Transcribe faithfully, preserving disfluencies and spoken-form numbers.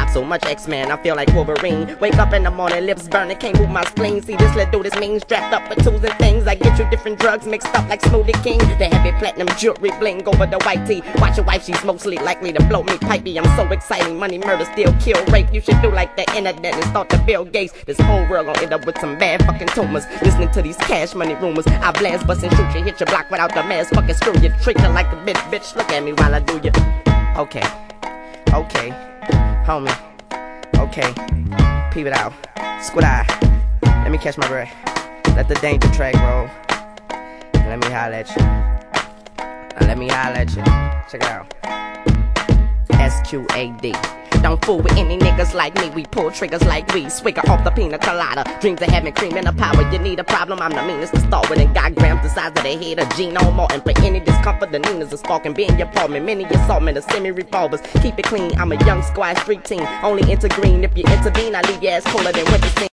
So much X-Men, I feel like Wolverine. Wake up in the morning, lips burning, can't move my spleen. See this little dude, this mean strapped up with tools and things. I get you different drugs mixed up like Smoothie King. The heavy platinum jewelry bling over the white tee. Watch your wife, she's mostly likely to blow me pipey. I'm so exciting, money, murder, steal, kill, rape. You should do like the internet and start the Bill Gates. This whole world gon' end up with some bad fucking tumors. Listening to these cash money rumors. I blast, bust and shoot you, hit your block without the mask. Fucking screw you, treat you like a bitch, bitch. Look at me while I do you. Okay, okay, homie, okay, peep it out, squid eye. Let me catch my breath. Let the danger track roll. Let me holler at you. Now let me holler at you. Check it out. S Q A D. Don't fool with any niggas like me. We pull triggers like we swigger off the pina colada. Dreams of having cream in the power. You need a problem, I'm the meanest to start with. And got grams the size of the head of Gene Martin. For any discomfort, the Nina's a spark and be in your apartment. Many assaultmen, the semi-revolvers. Keep it clean, I'm a young squad street team. Only into green if you intervene. I leave your ass cooler than winter steam.